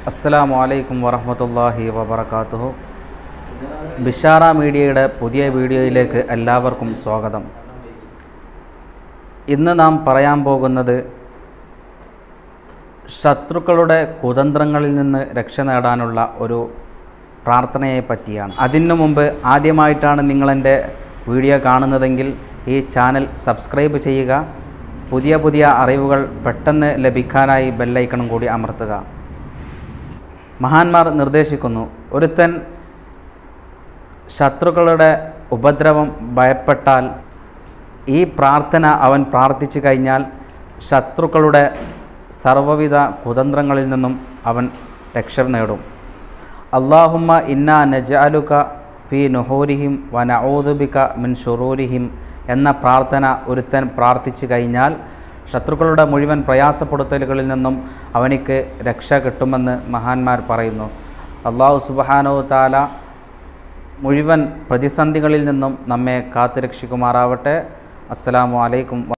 അസ്സലാമു അലൈക്കും വറഹ്മത്തുള്ളാഹി വബറകാതുഹു. ബിഷാറ മീഡിയയുടെ പുതിയ വീഡിയോയിലേക്ക് എല്ലാവർക്കും സ്വാഗതം. ഇന്ന് നാം പറയാൻ പോകുന്നത് ശത്രുക്കളുടെ കുതന്ത്രങ്ങളിൽ നിന്ന് രക്ഷ നേടാനുള്ള ഒരു പ്രാർത്ഥനയെ പറ്റിയാണ്. അതിനു മുമ്പ് ആദ്യമായിട്ടാണ് നിങ്ങളെൻ്റെ വീഡിയോ കാണുന്നതെങ്കിൽ ഈ ചാനൽ സബ്സ്ക്രൈബ് ചെയ്യുക. പുതിയ അറിവുകൾ പെട്ടെന്ന് ലഭിക്കാനായി ബെല്ലൈക്കണും കൂടി അമർത്തുക. മഹാന്മാർ നിർദ്ദേശിക്കുന്നു, ഒരുത്തൻ ശത്രുക്കളുടെ ഉപദ്രവം ഭയപ്പെട്ടാൽ ഈ പ്രാർത്ഥന അവൻ പ്രാർത്ഥിച്ചു കഴിഞ്ഞാൽ ശത്രുക്കളുടെ സർവ്വവിധ കുതന്ത്രങ്ങളിൽ നിന്നും അവൻ രക്ഷ നേടും. അല്ലാഹുമ്മ ഇന്നാ നജഅലുക ഫീ നുഹൂരിഹിം വ നഊദു ബിക മിൻ ശുറൂരിഹിം എന്ന പ്രാർത്ഥന ഒരുത്തൻ പ്രാർത്ഥിച്ചു കഴിഞ്ഞാൽ ശത്രുക്കളുടെ മുഴുവൻ പ്രയാസപ്പെടുത്തലുകളിൽ നിന്നും അവനിക്ക് രക്ഷ കിട്ടുമെന്ന് മഹാന്മാർ പറയുന്നു. അല്ലാഹു സുബ്ഹാനഹു വ തആല മുഴുവൻ പ്രതിസന്ധികളിൽ നിന്നും നമ്മെ കാത്തുരക്ഷിക്കുമാറാവട്ടെ. അസ്സലാമു അലൈക്കും.